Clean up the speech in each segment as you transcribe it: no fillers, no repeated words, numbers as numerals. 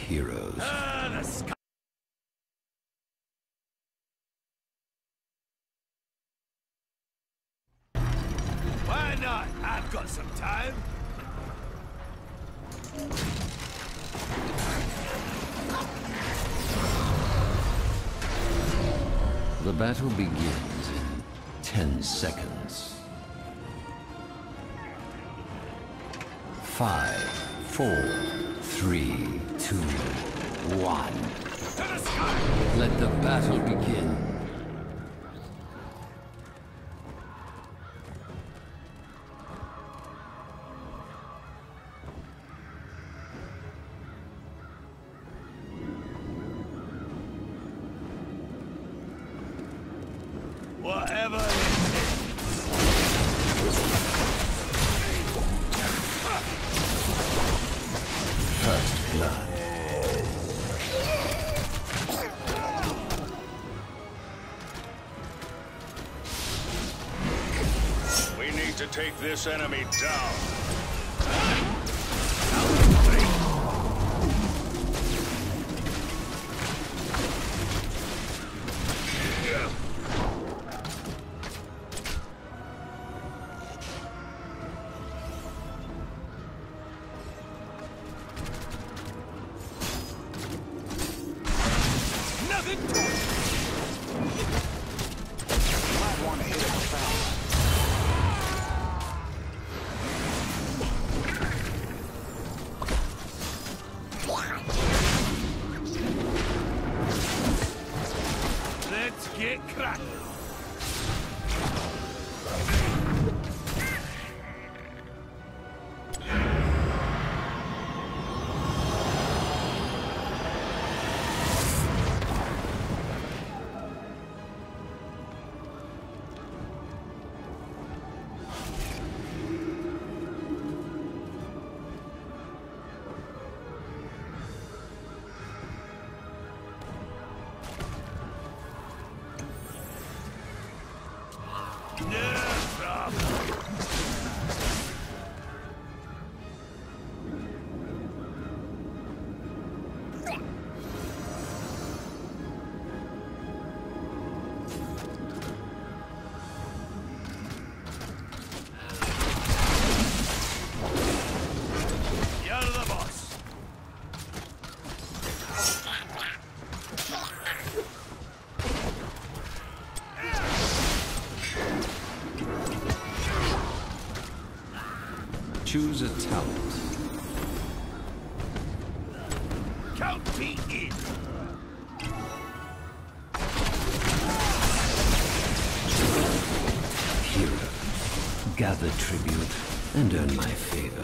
heroes. Why not? I've got some time. The battle begins in 10 seconds. 5, 4, 3, 2, 1. Let the battle begin. Whatever. First blood. We need to take this enemy down. Let's get cracking. Choose a talent. Count me in. Hero. Gather tribute and earn my favor.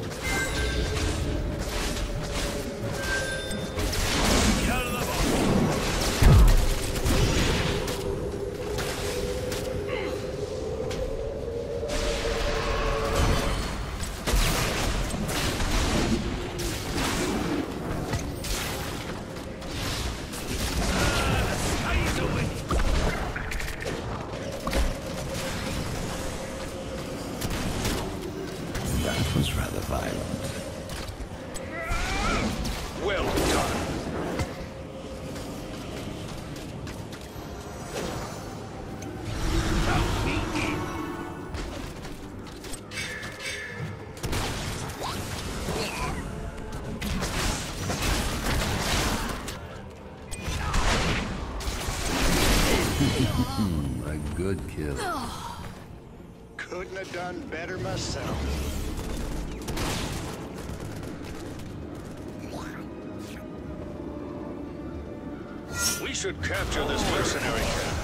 That was rather violent. Well done. Count me in. A good kill. Couldn't have done better myself. We should capture this mercenary camp.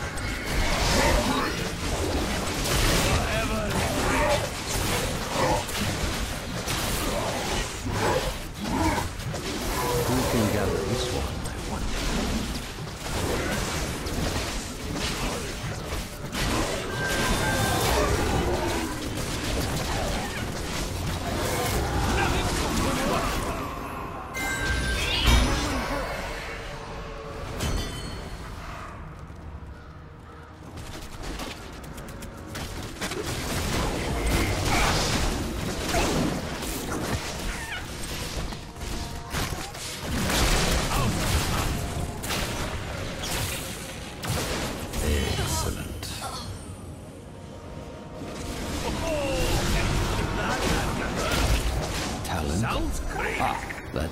Who can gather this one, I wonder?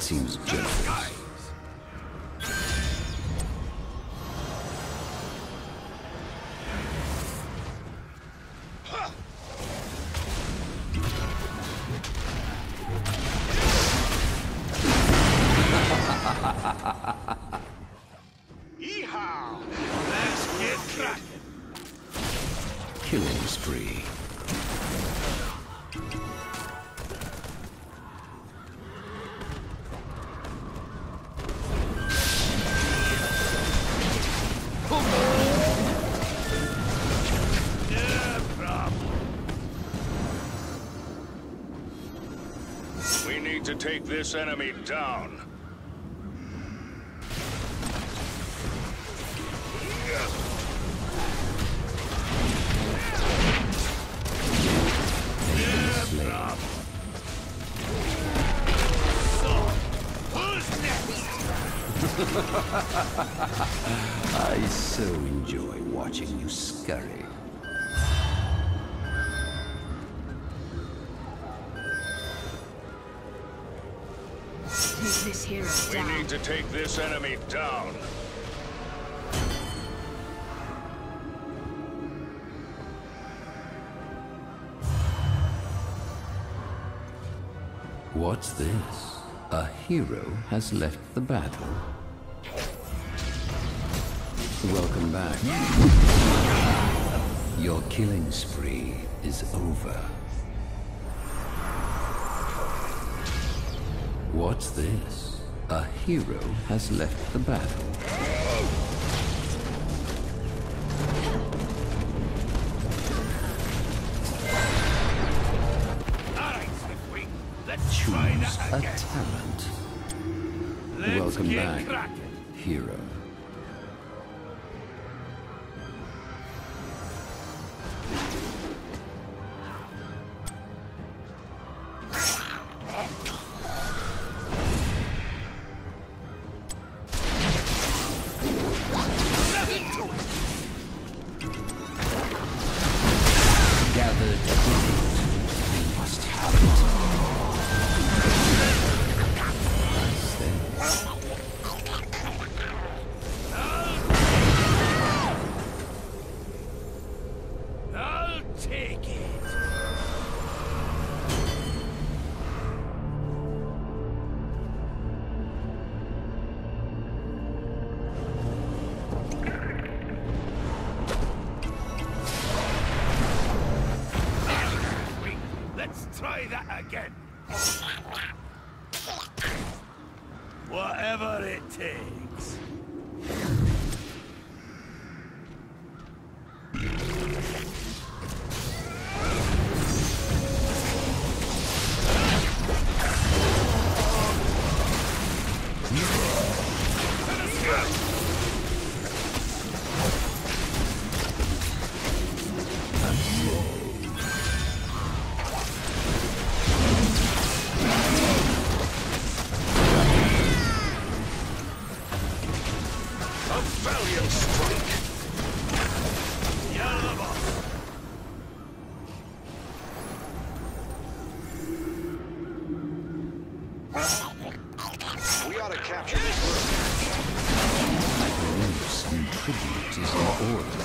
seems generous. Yeehaw! Let's get cracking. Killing spree. No problem. We need to take this enemy down. So, who's next? I so enjoy watching you scurry. Take this hero We down. need to take this enemy down. What's this? A hero has left the battle. Welcome back. Your killing spree is over. What's this? A hero has left the battle. Alright, Swiftwing. Let's try Choose that a again. talent. Let's Welcome get back, cracking. hero. Gather tribute. We must have it. I'll take it. Let's try that again. Whatever it takes. A valiant strike. You're the boss. We ought to capture this room. I believe some tribute is in order.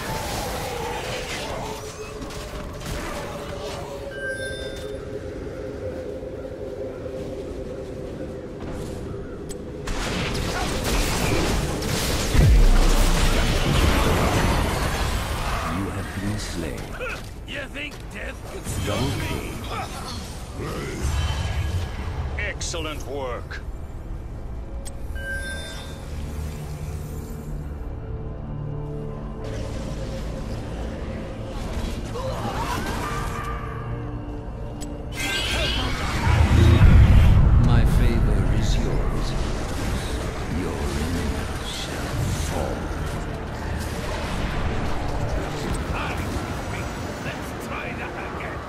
You have been slain. You think death could stop me? Excellent work. My favor is yours. Your enemies shall fall. Let's try that again.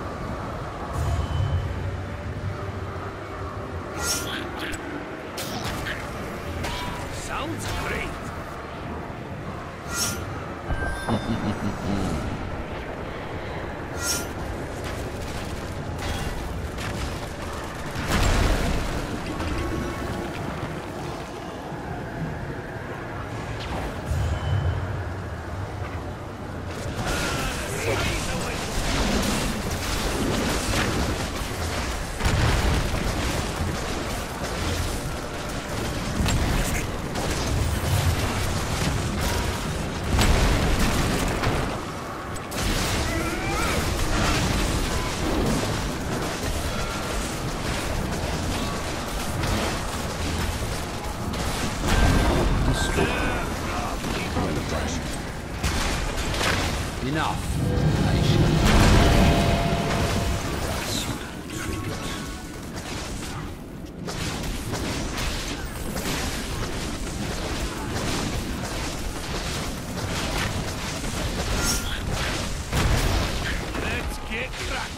Sounds great. Enough. I shall tribute. Let's get cracking.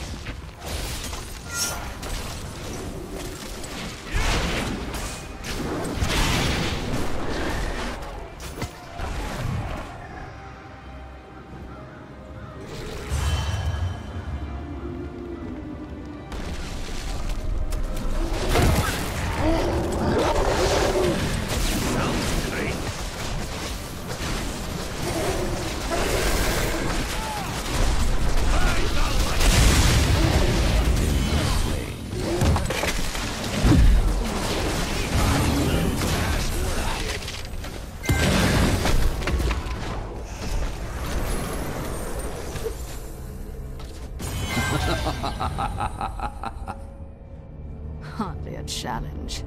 Hardly a challenge.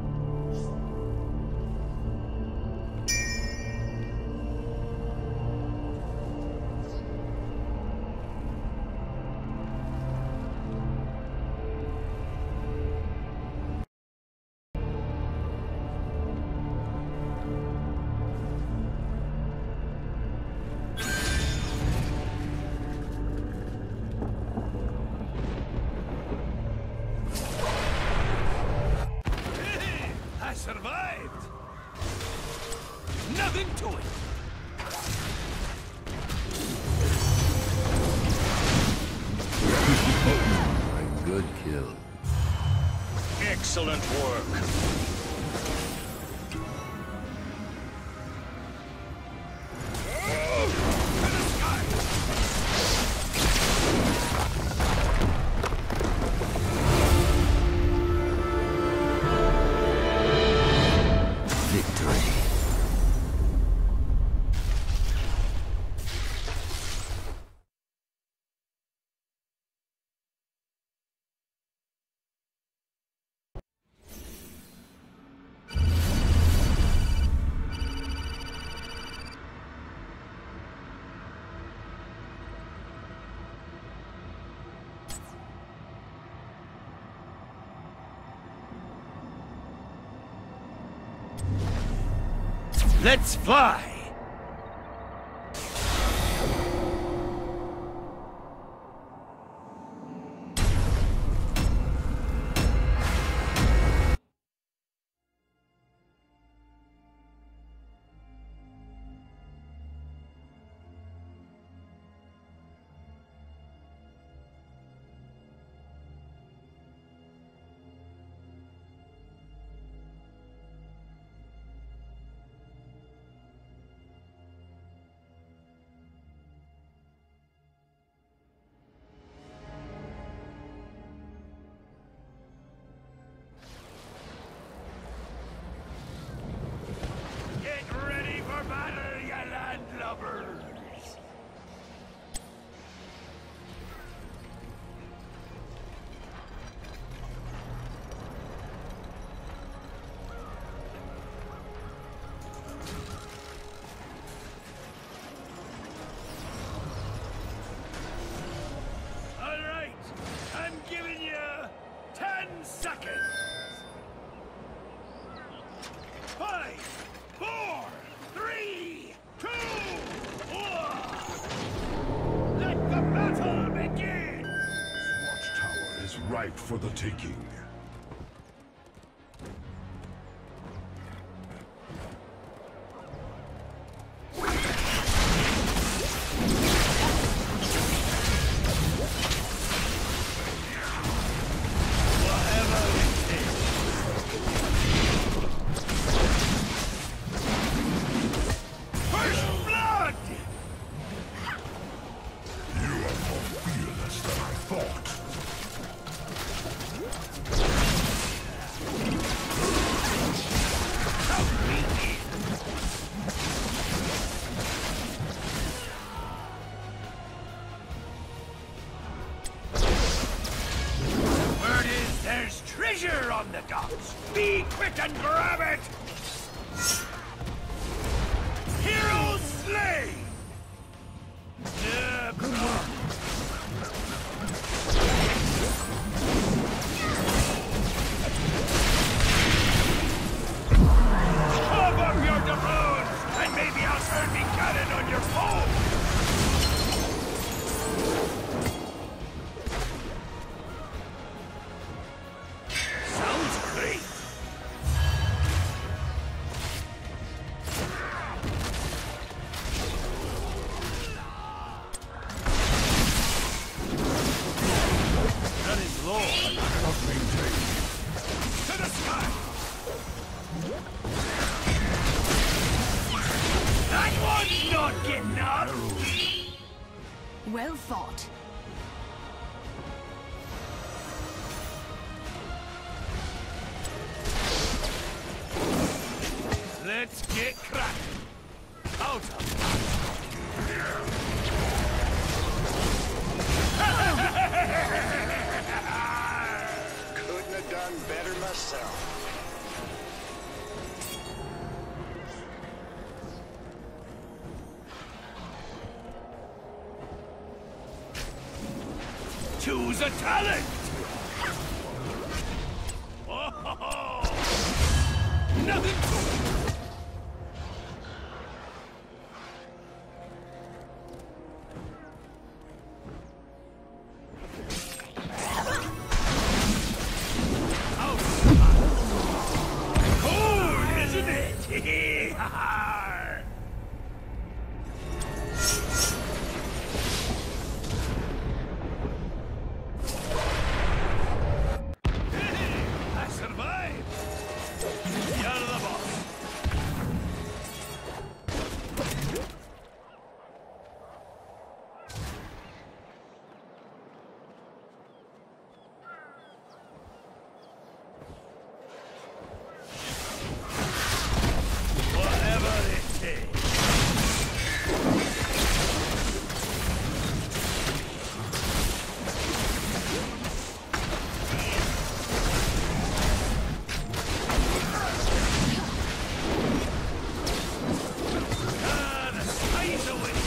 I survived! Nothing to it! A good kill. Excellent work. Victory. Let's fly! Get ready for battle, you landlubbers! All right, I'm giving you 10 seconds. 5, 4, 3, 2, 1. Let the battle begin. Watchtower is ripe for the taking. First blood! You are more fearless than I thought. Word is there's treasure on the docks. Be quick and grab it! Hero slain! not getting up! Well fought. Let's get cracking! Out of Couldn't have done better myself. Choose a talent! Oh, nothing to it! Cold, isn't it? I survived! You're the boss! Whatever it takes. Ah, the size of it!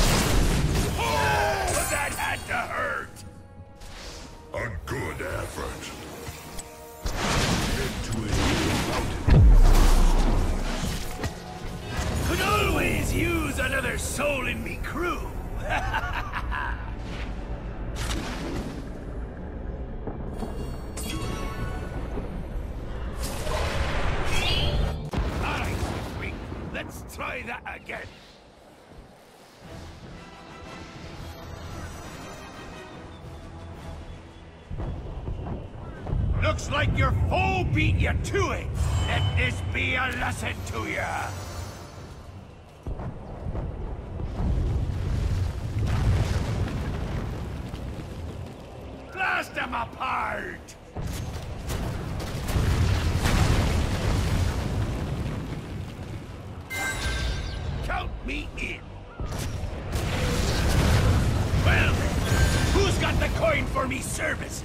Oh, that had to hurt! A good effort. Into it. Could always use another soul in me crew. Alright, sweet. Let's try that again. Looks like your foe beat you to it. Let this be a lesson to ya. Blast them apart! Count me in. Well, who's got the coin for me services?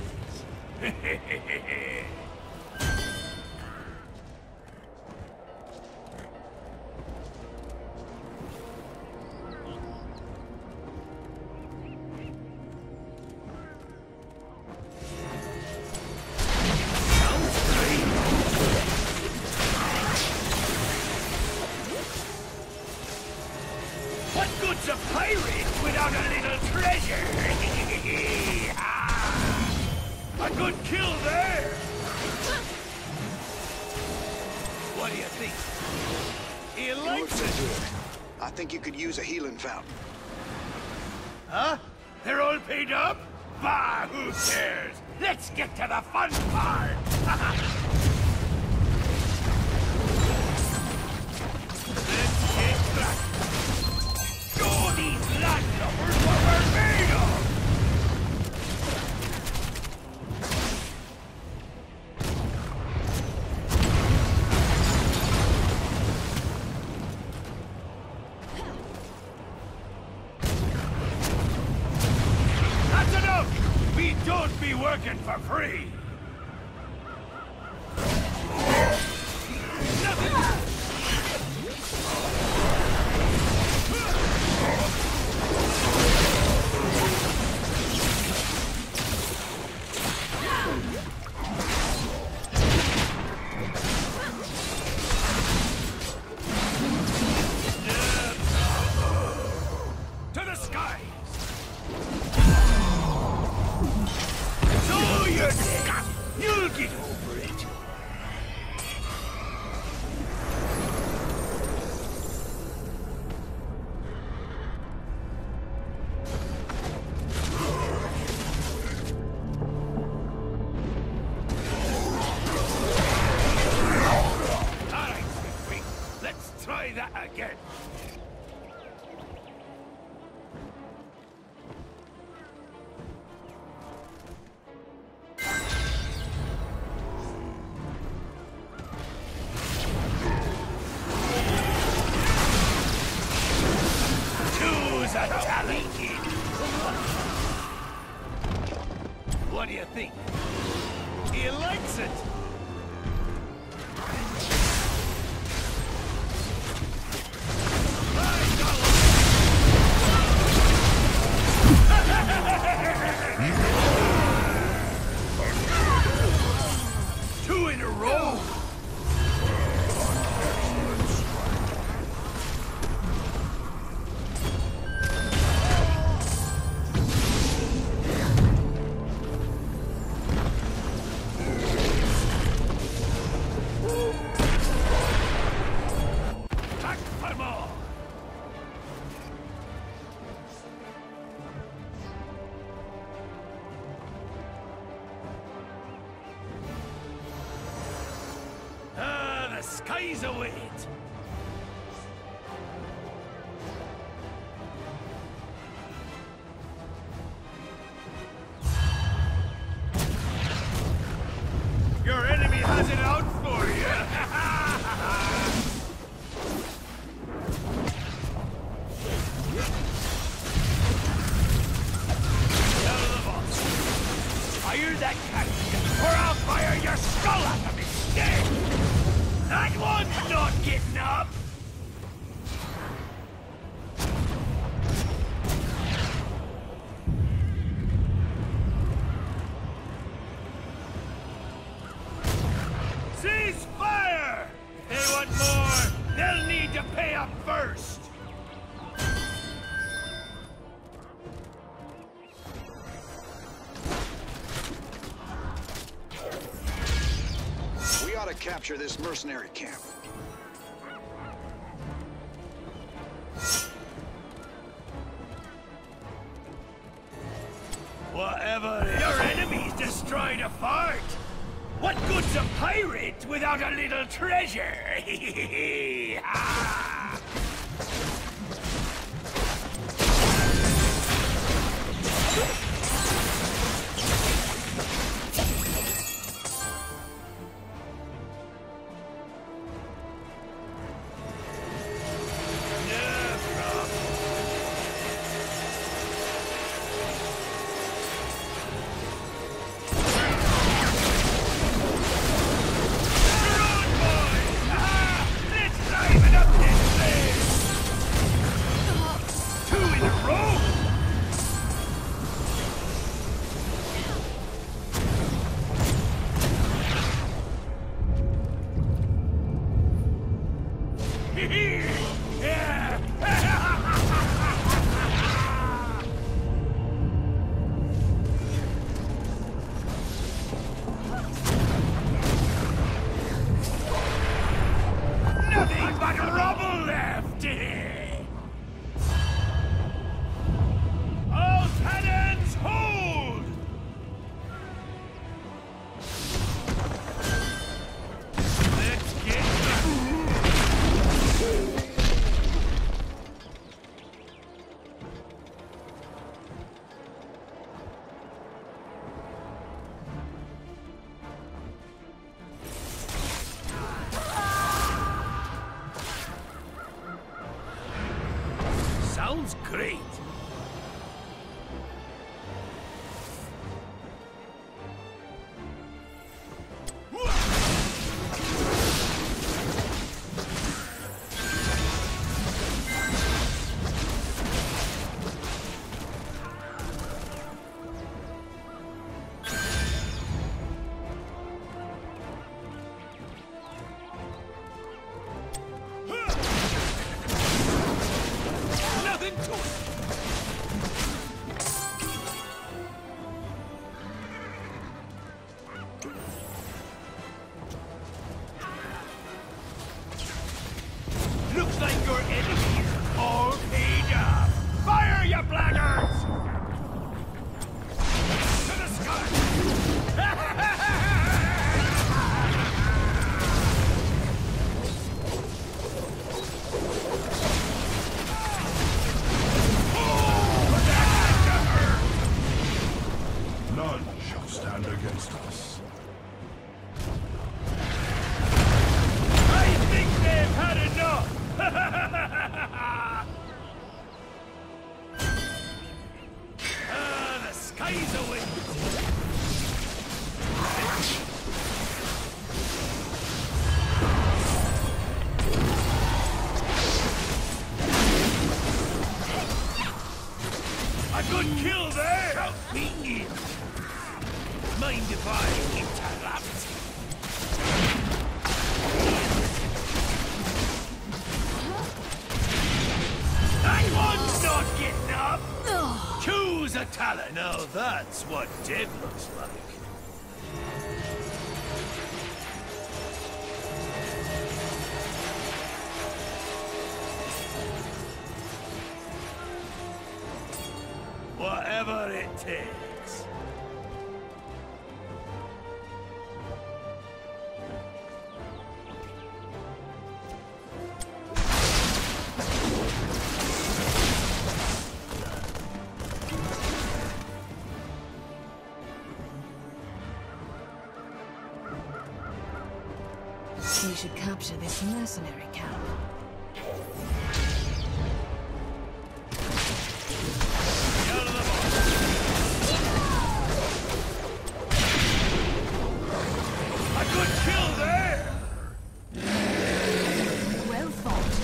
What good's a pirate without a little treasure? A good kill there! What do you think? He You likes look it! into it. I think you could use a healing fountain. Huh? They're all paid up? Bah, who cares? Let's get to the fun part! Let's get back! Show these landlubbers what we're made of! That's enough! We don't be working for free! To the skies! So you're dead! You'll get over it! Alright, Swiftwing. Let's try that again. annihilated. What do you think? He likes it. Two in a row. The skies await. Your enemy has it out for you. Tell the boss. Fire that cannon, or I'll fire your skull at him instead. That one's not getting up! Cease fire! If they want more, they'll need to pay up first! We ought to capture this mercenary camp. Whatever. Your enemies destroyed a fort! What good's a pirate without a little treasure? Ah! Nothing but rubble left! All cannons hold! Let's get sounds great. Nothing to it. Looks like your enemies are all paid up. Fire, you blackguards! To the sky! None shall stand against us. I think they've had enough! good kill there! Count me in! Mind if I interrupt? That one's not getting up! Choose a talent! Now that's what dead looks like. Whatever it takes. We should capture this mercenary camp. Good kill there! Well fought.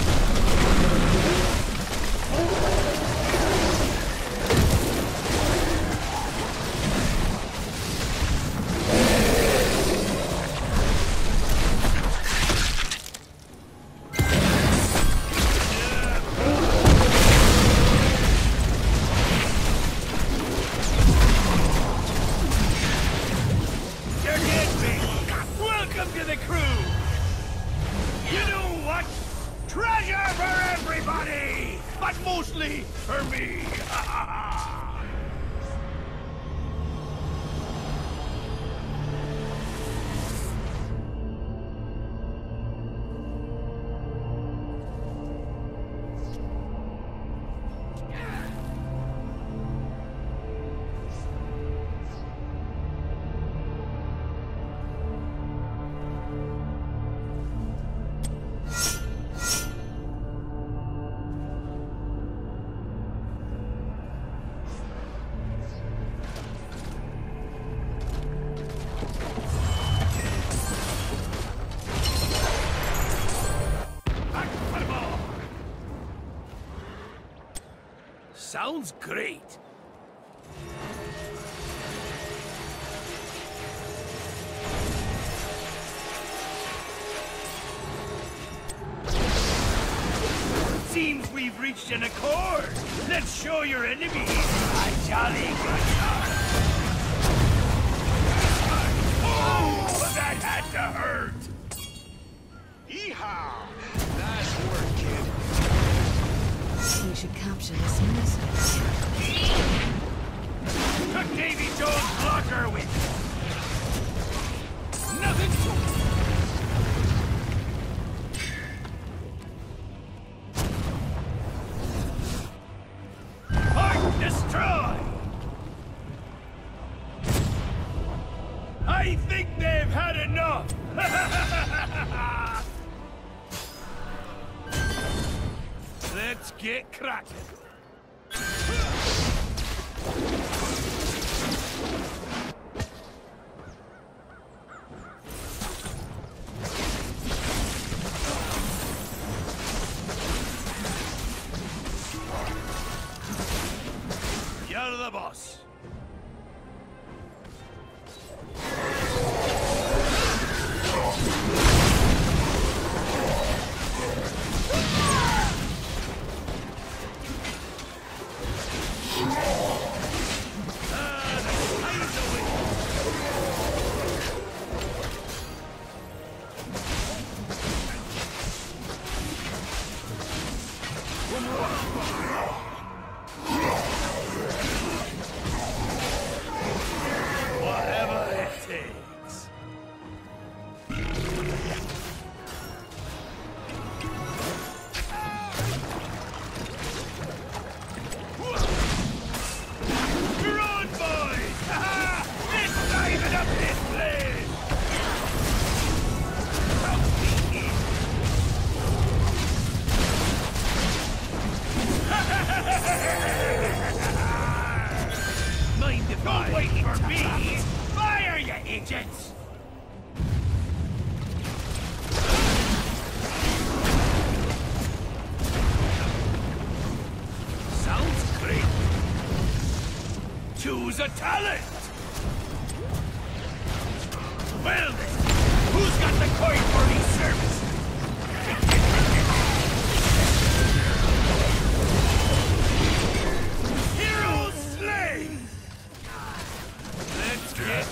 Welcome to the crew! You know what? Treasure for everybody! But mostly for me! Sounds great. Seems we've reached an accord. Let's show your enemies a jolly good time. Oh, that had to hurt. Yeehaw! Nice work, kid. We should capture this mercenary camp. Took Davy Jones' blocker with nothing to Mark destroy! I think they've had enough! Let's get cracking. You're the boss. Whatever it takes. You're on, boys! Let's liven up this place! Mind if I wait for me? Fire, you idiot! choose a talent! Well then, who's got the coin for me service? Hero slain! Let's get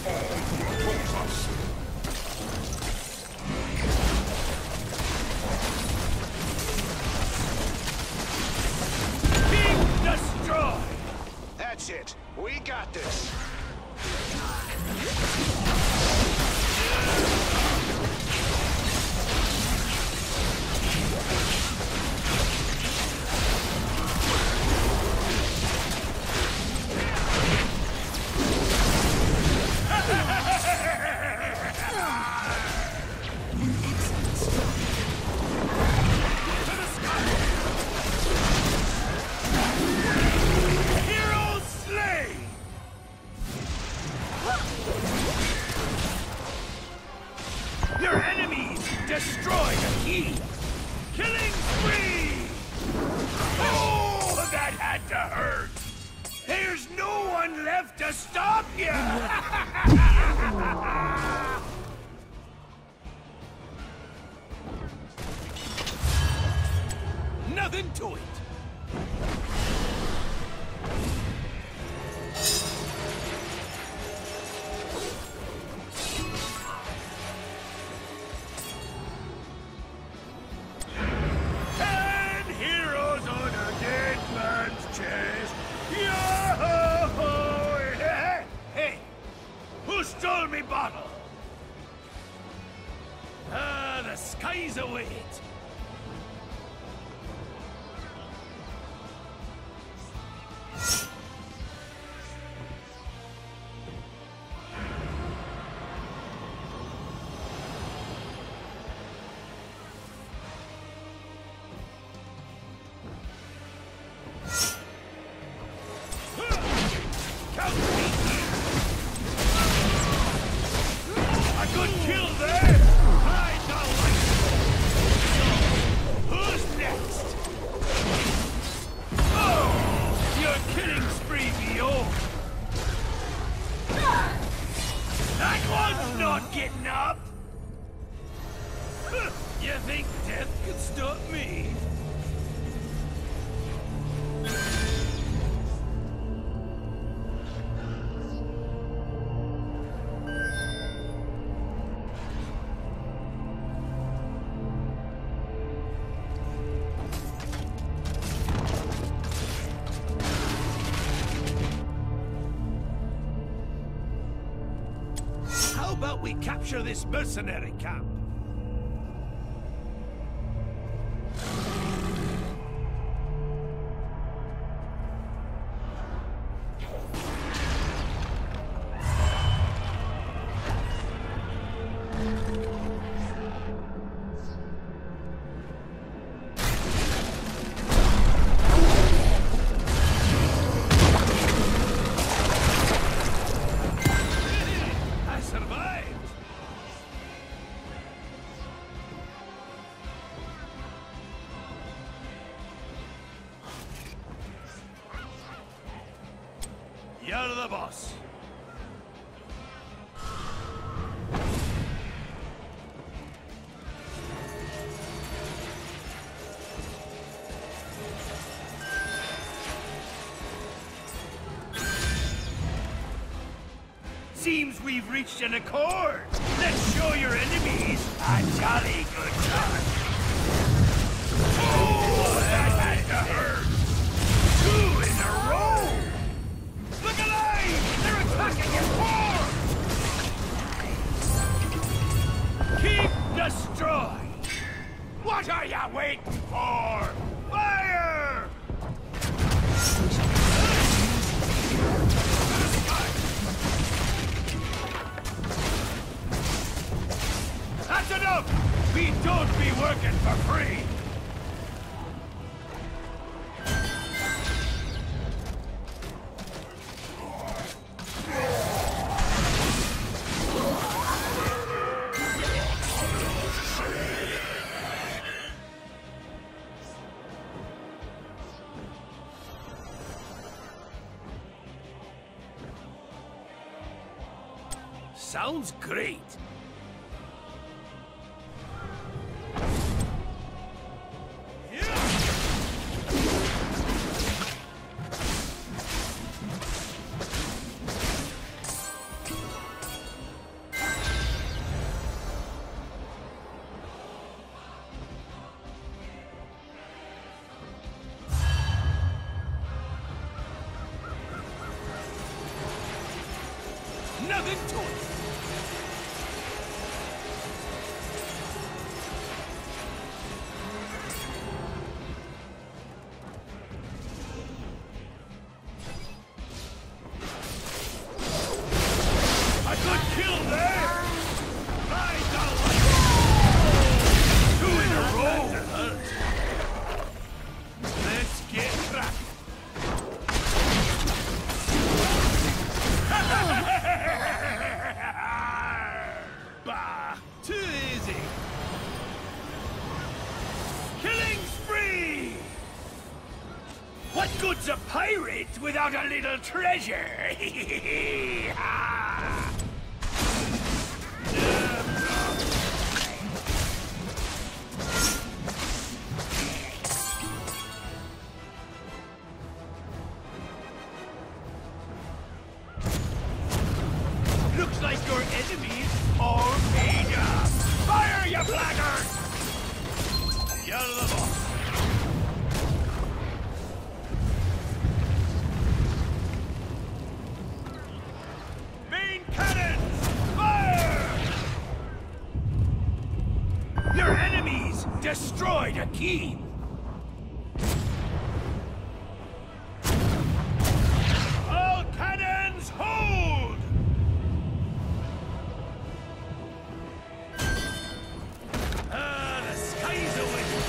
King destroy! That's it. We got this. Hero slain! Your enemies destroy the key! Killing spree! Oh, that had to hurt! There's no one left to stop you! Nothing to it! Ten heroes on a dead man's chest! Yo-ho-ho! Hey! Who stole me bottle? The skies await! A good kill there! I don't like it! Who's next? Oh! Your killing spree be over! That one's not getting up! You think death can stop me? How about we capture this mercenary camp? I survived! You're the boss. Seems we've reached an accord. Let's show your enemies a jolly good time. Oh, that had to hurt. 2 in a row. Look alive! They're attacking at more! Keep destroy! What are you waiting for? Fire! That's enough! We don't be working for free! Sounds great. Nothing to it. A good kill there. Right down like 2 in a row. Let's get cracking. Bah, too easy. Killing spree! What good's a pirate without a little treasure? Looks like your enemies are paid up. Fire, you blackguard! You're the boss. Main cannons, fire! Your enemies destroyed a keep. All cannons, hold! The sky's the limit.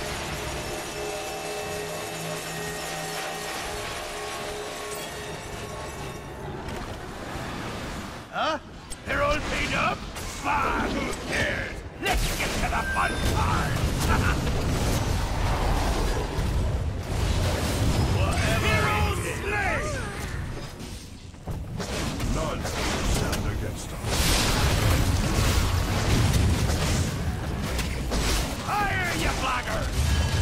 Huh? They're all paid up? Bah, who cares? Let's get to the fun part. Heroes slay! None shall stand against us. Fire, you blackguard!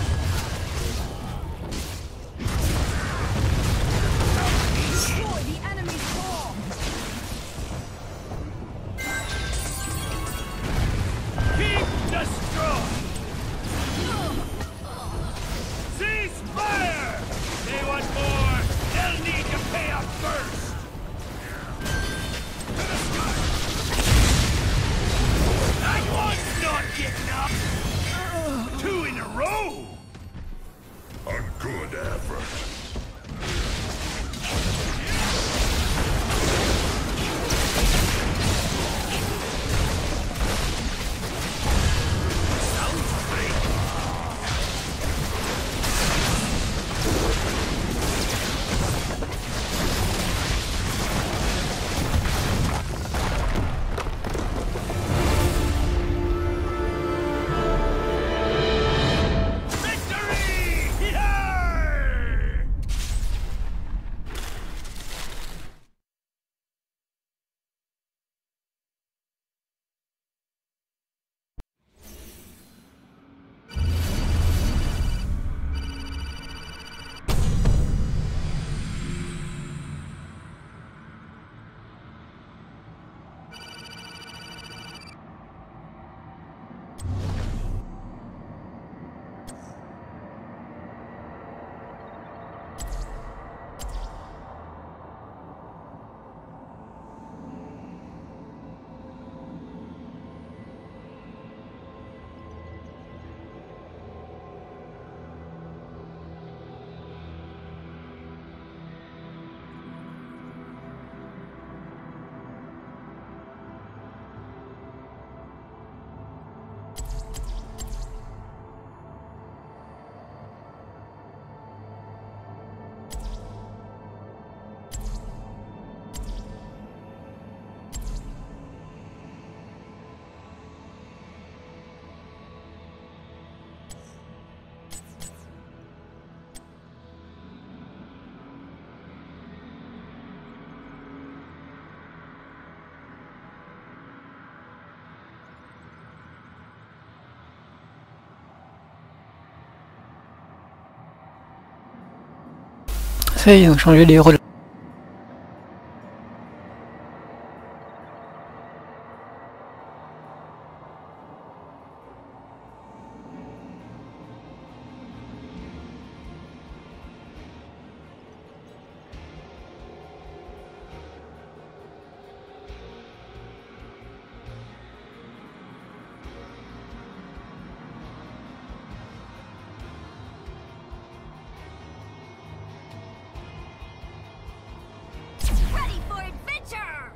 Destroy the enemy's core! Keep destroyed! Cease fire! They want more! They'll need to pay up first! To the sky! That one's not getting up! 2 in a row! A good effort. Sounds great! Victory! Yar! Ça y est, ils ont changé les héros. Ready for adventure!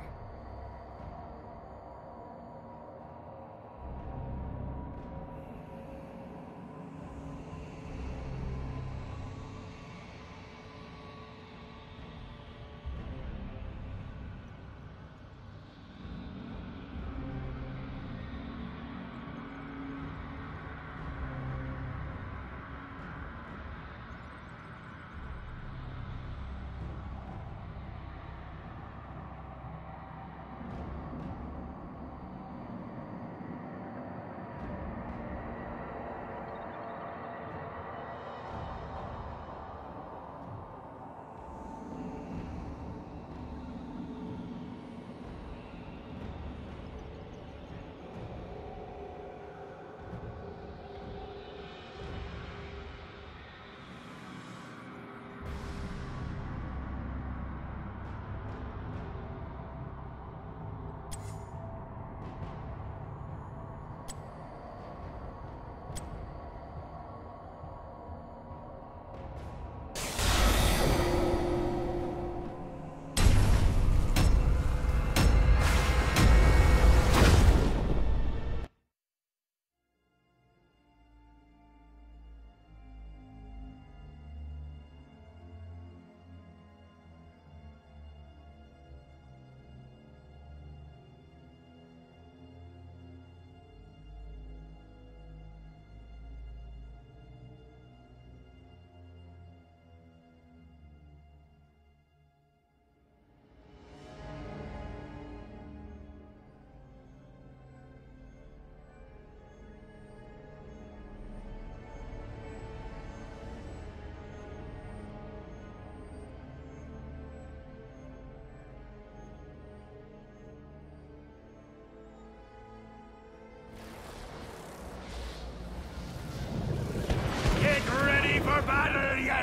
Get ready for battle, you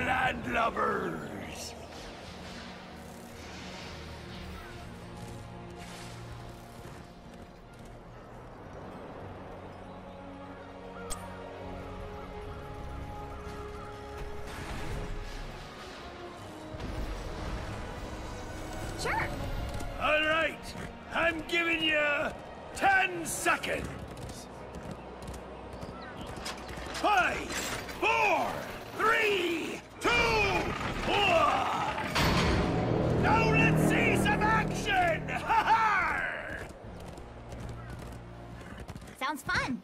landlubbers! Sure. All right, I'm giving you 10 seconds. 5, 4, 3, 2, 1. Now let's see some action! Ha ha! Sounds fun.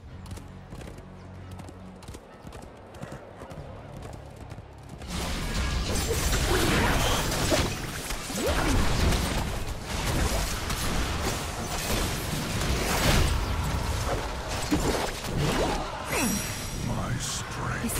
My strength.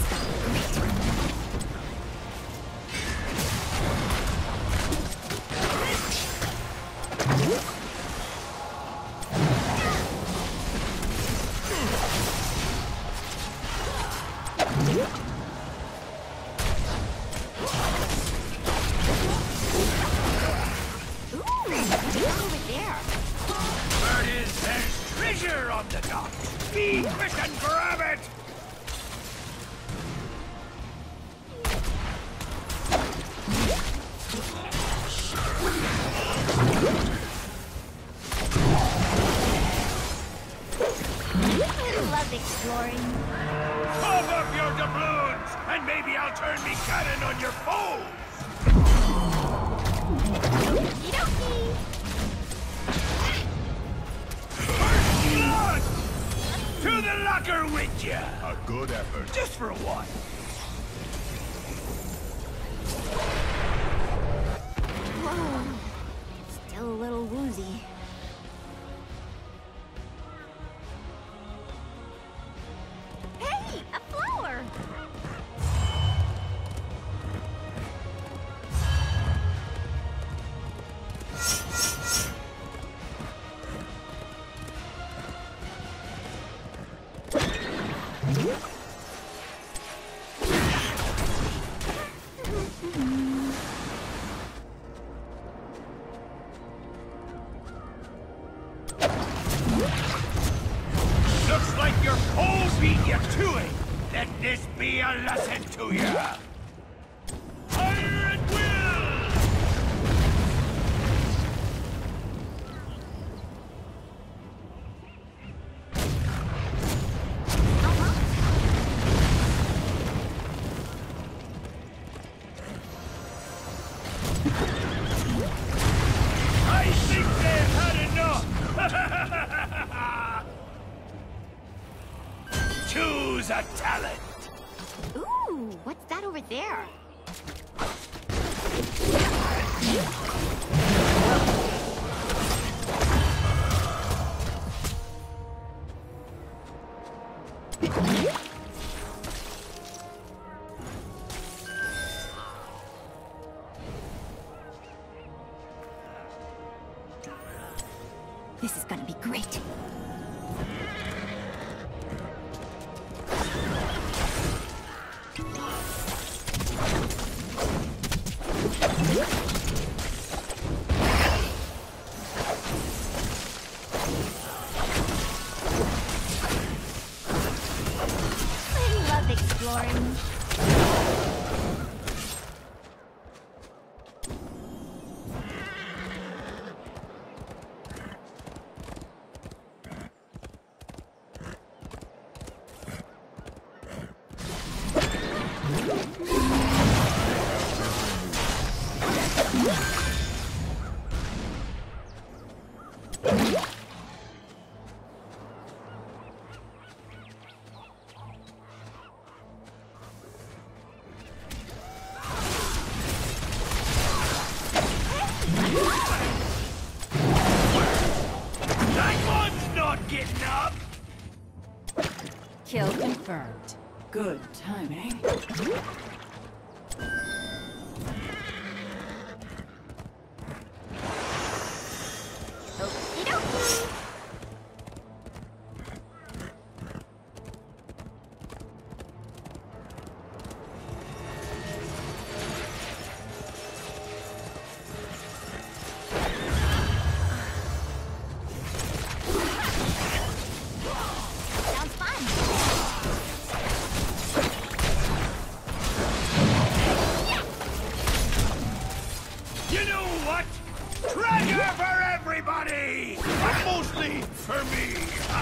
Over there. Word is there's treasure on the dock. Be quick and grab it! Love exploring. Pump up your doubloons, and maybe I'll turn me cannon on your foes! Okie First blood! To the locker with ya! A good effort. Just for a while. Whoa. Still a little woozy. Hey, a flower! Let this be a lesson to you! Fire at will! I think they've had enough! Choose a talent! Ooh, what's that over there? This is gonna be great. I love exploring. That one's not getting up! Kill confirmed. Good timing. Okie dokie. Sounds fun. You know what? Treasure for everybody! But mostly for me!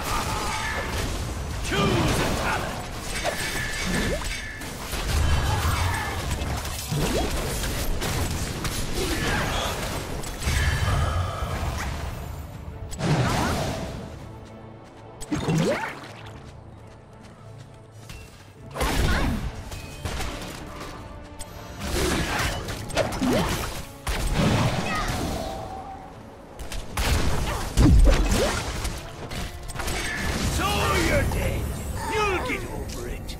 Choose a talent! So you're dead. You'll get over it.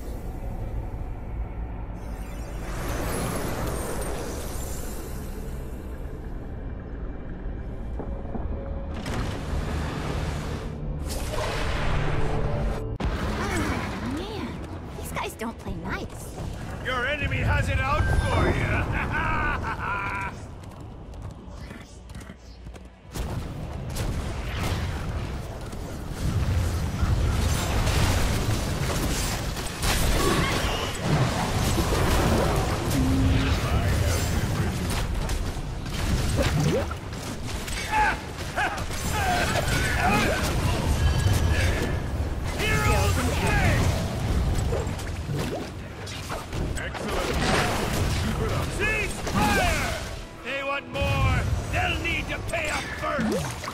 Man, these guys don't play nice. Your enemy has it out for you. Heroes away! Excellent. Keep it up. Cease fire! They want more. They'll need to pay up first.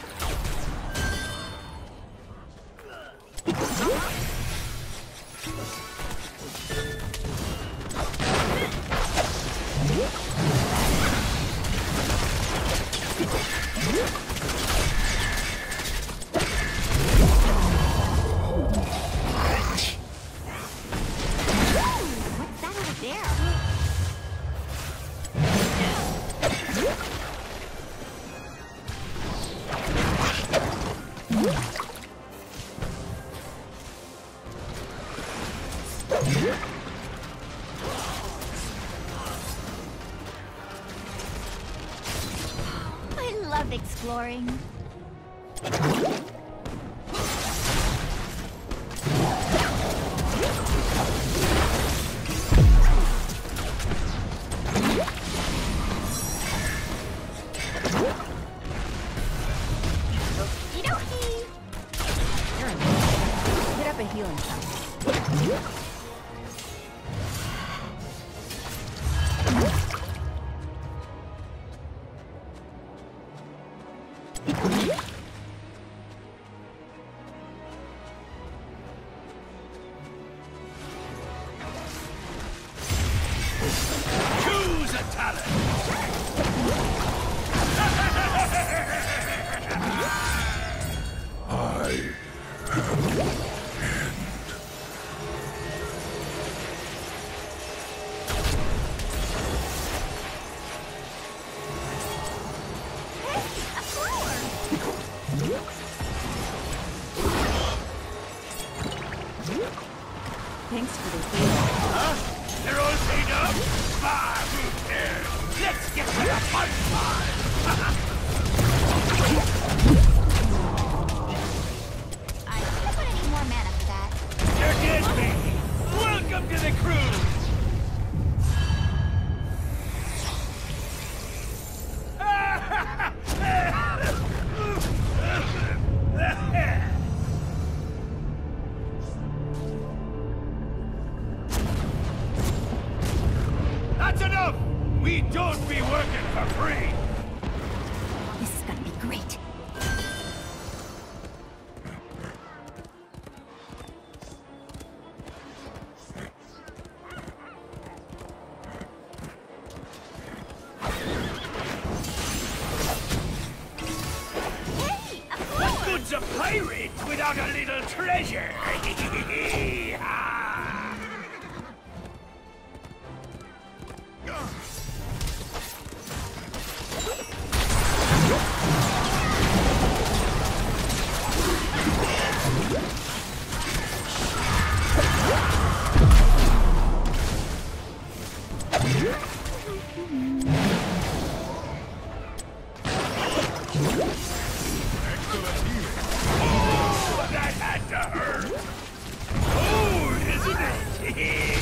What's that over there? I love exploring. Choose a talent! A flower! Thanks for the heal. Huh? They're all paid up? Ah, who cares? Let's get to the fun part! I don't put any more mana for that. You're dead, baby! Welcome to the crew! That's enough! We don't be working for free! This is gonna be great. Hey, a What flower! good's a pirate without a little treasure? Oh, that had to hurt! Cold, isn't it?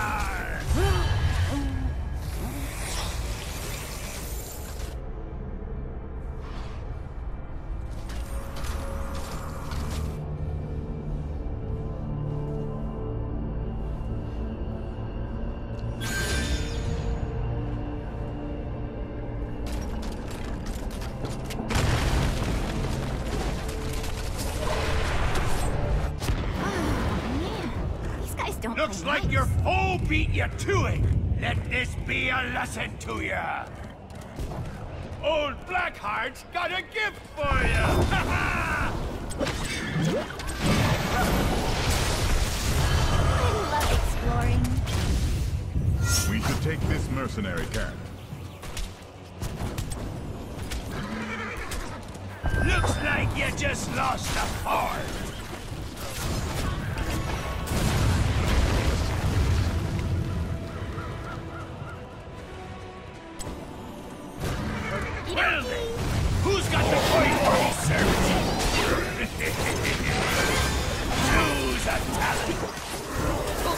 Man, these guys don't Looks play like nice. your foe beat you to it. Let this be a lesson to you. Old Blackheart's got a gift for you. I love exploring. We should take this mercenary camp. Looks like you just lost a part. Well then, who's got the coin for his services? Choose a talent.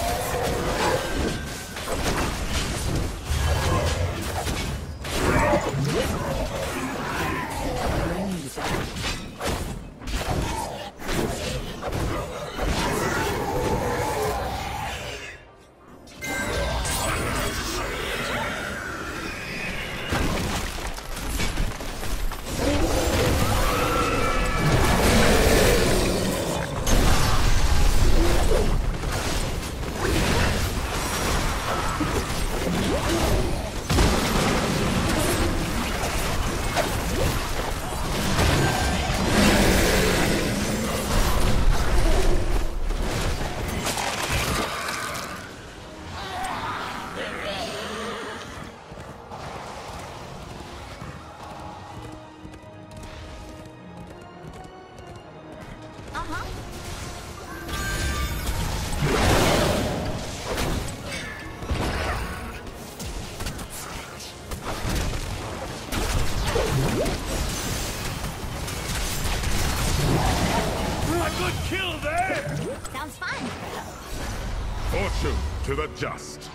A good kill there. Sounds fun. Fortune to the just.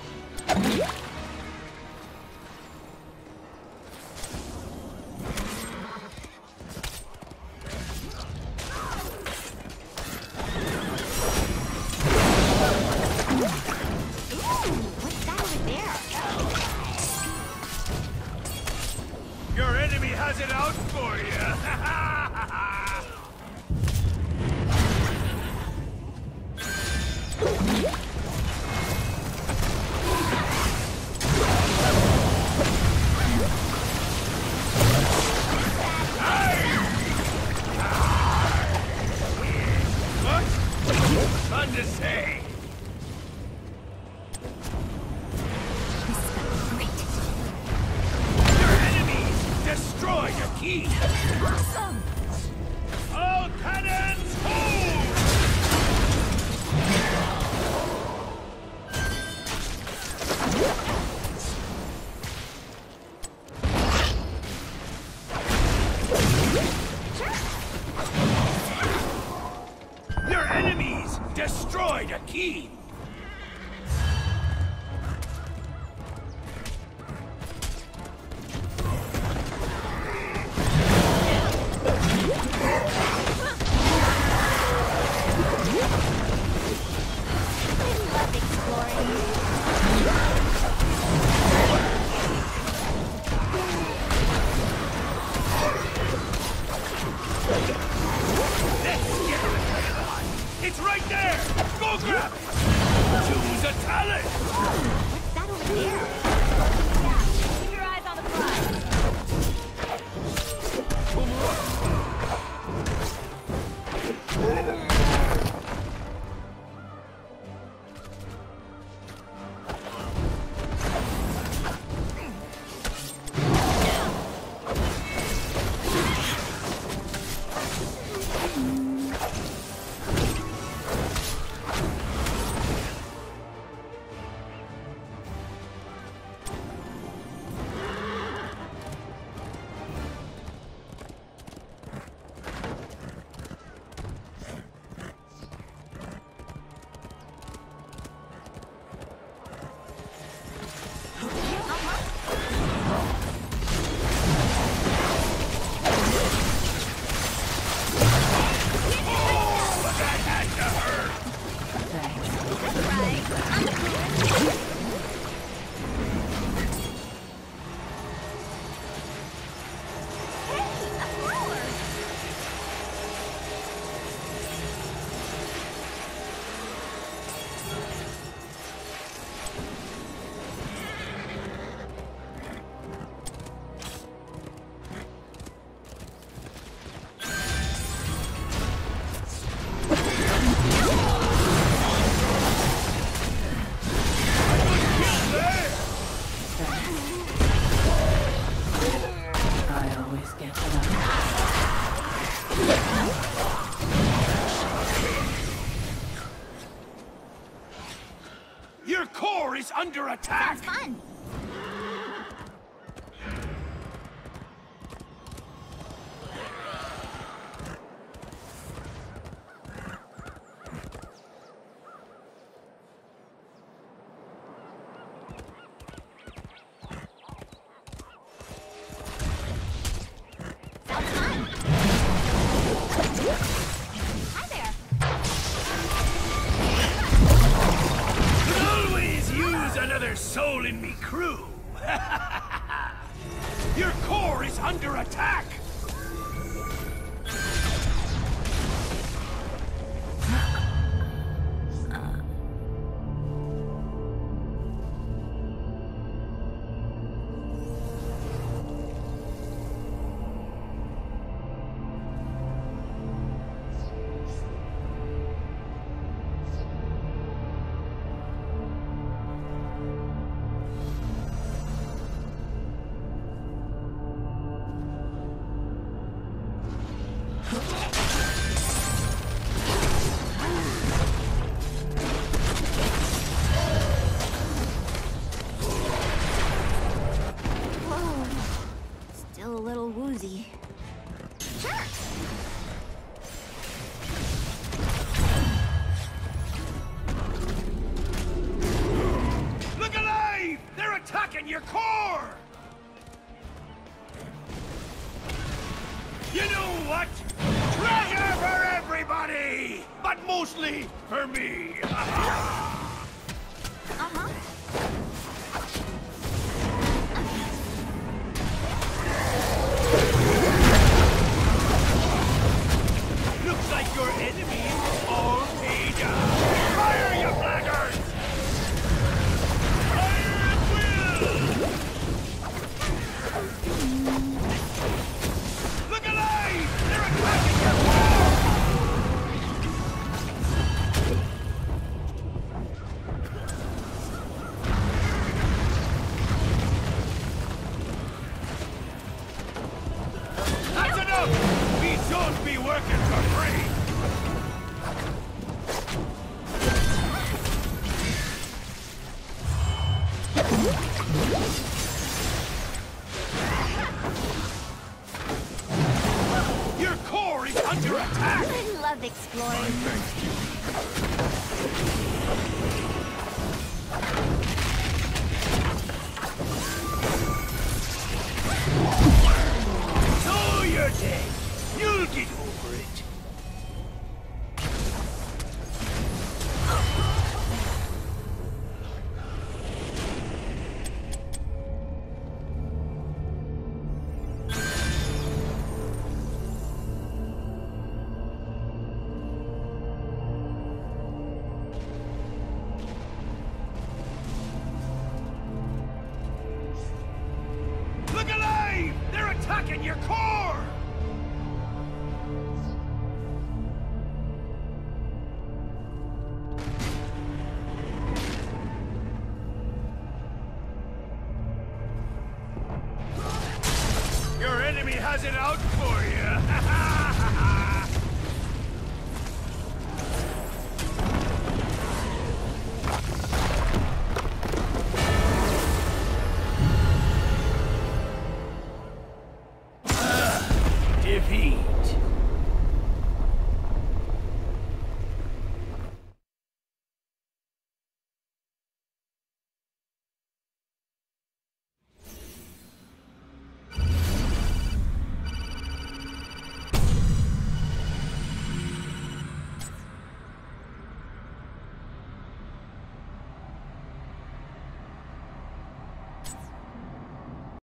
Ooh, what's that over there? does it out for you. What? Fun to say. Your enemies destroyed a key. Awesome! All cannons hold! Your enemies destroyed a key. I love exploring. Let's get the Pokemon. It's right there. Go grab it. Choose a talent. What's that over there? Yeah, keep your eyes on the prize. I always get lucky. Your core is under attack. Sounds fun. Sounds fun. Hi there. Could always use another soul in me crew. Your core is under attack. Whoa. Still a little woozy. Sure. Look alive! They're attacking your core! You know what? Treasure for everybody! But mostly for me! Uh-huh. Your core is under attack! I love exploring. So you're dead. You'll get over it. Look alive! They're attacking your core! Your enemy has it out for you! Defeat.